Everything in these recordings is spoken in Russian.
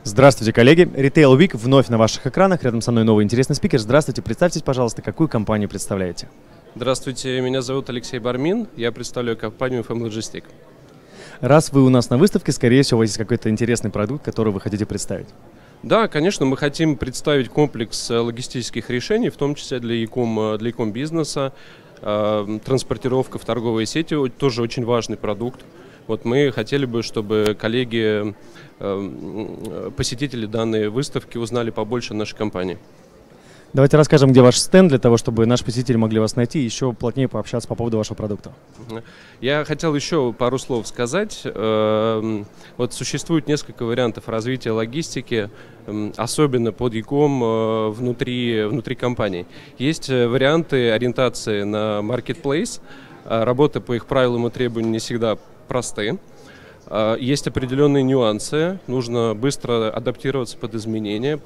Здравствуйте, коллеги. Retail Week вновь на ваших экранах. Рядом со мной новый интересный спикер. Здравствуйте, представьтесь, пожалуйста, какую компанию представляете? Здравствуйте, меня зовут Алексей Бармин, я представляю компанию FM Logistic. Раз вы у нас на выставке, скорее всего, у вас есть какой-то интересный продукт, который вы хотите представить. Да, конечно, мы хотим представить комплекс логистических решений, в том числе для e-com бизнеса. Транспортировка в торговые сети тоже очень важный продукт. Вот мы хотели бы, чтобы коллеги, посетители данной выставки узнали побольше о нашей компании. Давайте расскажем, где ваш стенд, для того, чтобы наши посетители могли вас найти и еще плотнее пообщаться по поводу вашего продукта. Я хотел еще пару слов сказать. Вот существует несколько вариантов развития логистики, особенно под e-com внутри компаний. Есть варианты ориентации на marketplace. Работа по их правилам и требованиям не всегда просты. Есть определенные нюансы. Нужно быстро адаптироваться под изменения,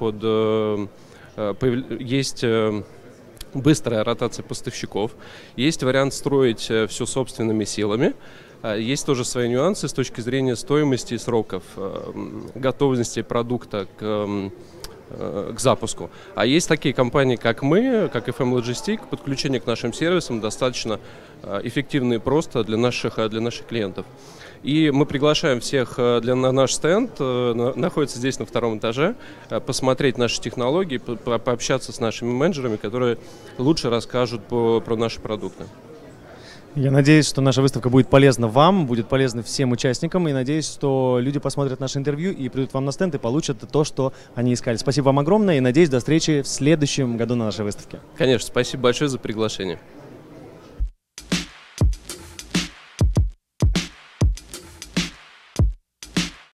есть быстрая ротация поставщиков, есть вариант строить все собственными силами, есть тоже свои нюансы с точки зрения стоимости и сроков готовности продукта к запуску. А есть такие компании, как мы, как FM Logistic, подключение к нашим сервисам достаточно эффективно и просто для наших клиентов. И мы приглашаем всех на наш стенд, находится здесь на втором этаже, посмотреть наши технологии, пообщаться с нашими менеджерами, которые лучше расскажут про наши продукты. Я надеюсь, что наша выставка будет полезна вам, будет полезна всем участникам, и надеюсь, что люди посмотрят наше интервью и придут вам на стенд и получат то, что они искали. Спасибо вам огромное, и надеюсь, до встречи в следующем году на нашей выставке. Конечно, спасибо большое за приглашение.